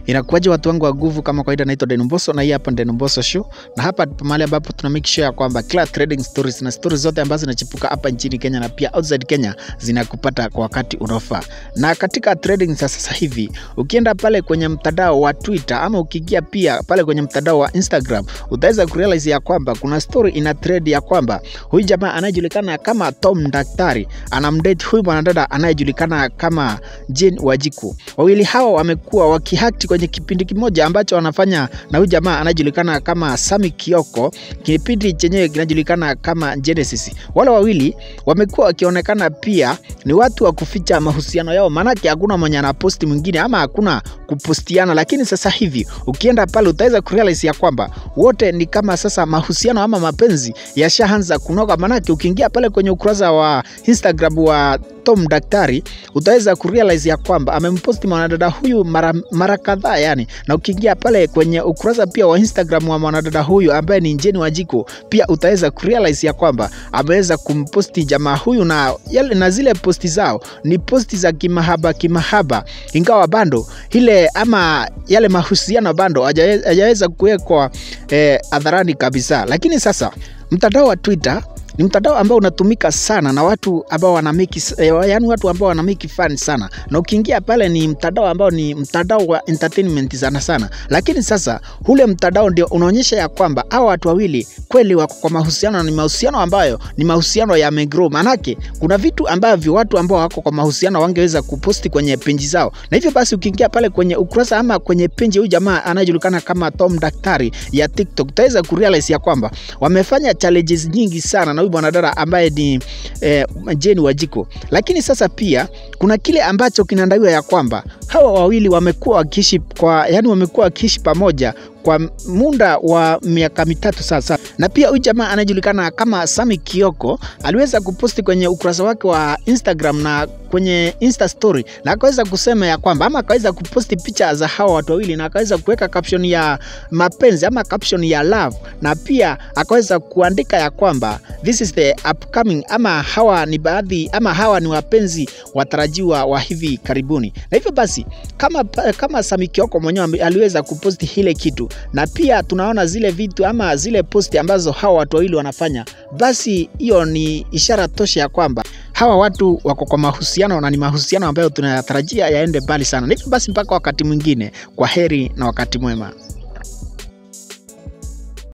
Inakuwaje watu wangu wa nguvu, kama kawaida naitwa Denomboso na hii hapa Denomboso Show. Na hapa mahali ambapo tuna make sure kwamba kila trading stories na stories zote ambazo zinachipuka hapa nchini Kenya na pia outside Kenya zinakupata kwa wakati unaofaa. Na katika trading sasa hivi, ukienda pale kwenye mtandao wa Twitter ama ukiingia pia pale kwenye mtandao wa Instagram, utaweza kurealize ya kwamba kuna story ina trade ya kwamba huyu jamaa anayejulikana kama Daktari anamdate huyu mwanadada anayejulikana kama Wanjiku. Wawili hawa wamekuwa wakihact kwenye kipindi kimoja ambacho wanafanya na huyu jamaa anajulikana kama Sami Kioko, kipindi chenyewe kinajulikana kama Genesis. Wale wawili wamekuwa wakionekana pia ni watu wa kuficha mahusiano yao, manake hakuna mwenye anaposti mwingine ama hakuna kupostiana. Lakini sasa hivi ukienda pale utaweza kurealize ya kwamba wote ni kama sasa mahusiano ama mapenzi yashaanza kunoga, manake ukiingia pale kwenye ukurasa wa Instagram wa Daktari utaweza kurealize ya kwamba amemposti mwanadada huyu mara kadhaa yani. Na ukiingia pale kwenye ukurasa pia wa Instagram wa mwanadada huyu ambaye ni Wanjiku, pia utaweza kurealize ya kwamba ameweza kumposti jamaa huyu, na zile posti zao ni posti za kimahaba, ingawa bando ile ama yale mahusiano bando hajaweza kuwekwa hadharani kabisa. Lakini sasa mtandao wa Twitter ni mtandao ambao unatumika sana na watu ambao watu ambao wana make fun sana. Na ukiingia pale ni mtandao ambao ni mtandao wa entertainment sana. Lakini sasa ule mtandao ndio unaonyesha ya kwamba hao watu wawili kweli wako kwa mahusiano, na ni mahusiano ambayo ni mahusiano ya megrow. Manake kuna vitu ambavyo watu ambao wako kwa mahusiano wangeweza kuposti kwenye page zao. Na hivyo basi ukiingia pale kwenye ukurasa ama kwenye page huyu jamaa anajulikana kama Daktari ya TikTok, utaweza kurealize ya kwamba wamefanya challenges nyingi sana na huyu mwanadada ambaye ni Wanjiku. Lakini sasa pia kuna kile ambacho kinadaiwa ya kwamba hawa wawili wamekuwa wakiishi pamoja kwa muda wa miaka mitatu sasa. Na pia huyu jamaa anajulikana kama Sami Kioko aliweza kuposti kwenye ukurasa wake wa Instagram na kwenye Insta story, na akaweza kusema ya kwamba ama akaweza kuposti picha za hawa watu wawili, na akaweza kuweka caption ya mapenzi ama caption ya love, na pia akaweza kuandika ya kwamba this is the upcoming, ama hawa ni wapenzi watarajiwa wa hivi karibuni. Na hivyo basi kama Sami Kioko mwenyewe aliweza kuposti hile kitu, na pia tunaona zile vitu ama zile posti ambazo hawa watu wawili wanafanya, basi hiyo ni ishara tosha ya kwamba hawa watu wako kwa mahusiano, na ni mahusiano ambayo tunayatarajia yaende mbali sana. Na hivyo basi mpaka wakati mwingine, kwa heri na wakati mwema.